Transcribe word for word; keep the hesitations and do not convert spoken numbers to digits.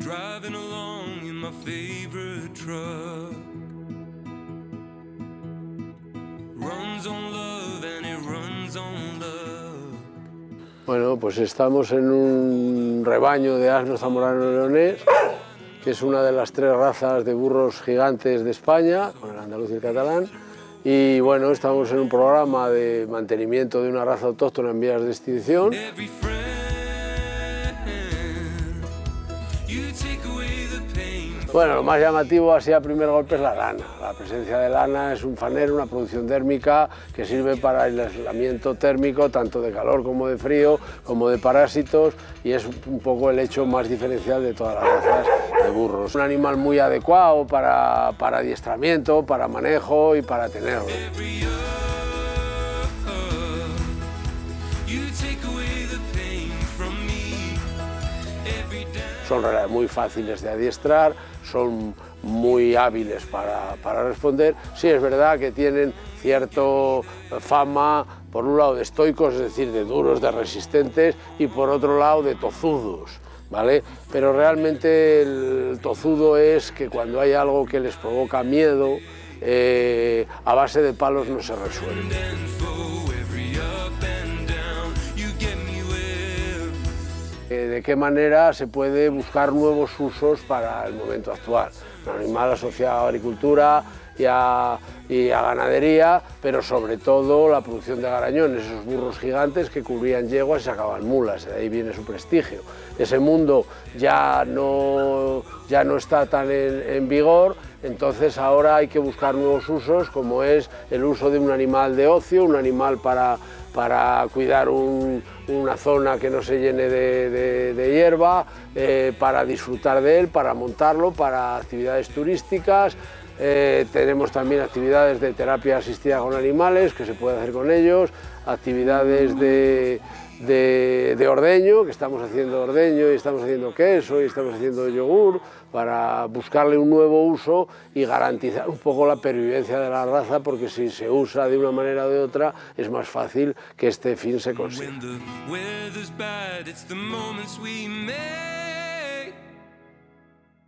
driving along in my favorite truck. Runs on love and it runs on love. Bueno, pues estamos en un rebaño de asno zamorano leonés, que es una de las tres razas de burros gigantes de España, con el andaluz y el catalán. Y bueno, estamos en un programa de mantenimiento de una raza autóctona en vías de extinción. Bueno, lo más llamativo así a primer golpe es la lana. La presencia de lana es un fanero, una producción dérmica que sirve para el aislamiento térmico, tanto de calor como de frío, como de parásitos, y es un poco el hecho más diferencial de todas las razas de burros. Es un animal muy adecuado para, para adiestramiento, para manejo y para tenerlo. Son muy fáciles de adiestrar, son muy hábiles para, para responder. Sí, es verdad que tienen cierta fama, por un lado de estoicos, es decir, de duros, de resistentes, y por otro lado de tozudos, ¿vale? Pero realmente el tozudo es que cuando hay algo que les provoca miedo, eh, a base de palos no se resuelve. ¿De qué manera se puede buscar nuevos usos para el momento actual? Un animal asociado a agricultura y a, y a ganadería, pero sobre todo la producción de garañones, esos burros gigantes que cubrían yeguas y sacaban mulas, de ahí viene su prestigio. Ese mundo ya no, ya no está tan en, en vigor, entonces ahora hay que buscar nuevos usos, como es el uso de un animal de ocio, un animal para, para cuidar un, una zona que no se llene de, de, de hierba, eh, para disfrutar de él, para montarlo, para actividades turísticas. Eh, tenemos también actividades de terapia asistida con animales, que se puede hacer con ellos, actividades de, de, de ordeño, que estamos haciendo ordeño y estamos haciendo queso y estamos haciendo yogur, para buscarle un nuevo uso y garantizar un poco la pervivencia de la raza, porque si se usa de una manera o de otra es más fácil que este fin se consiga.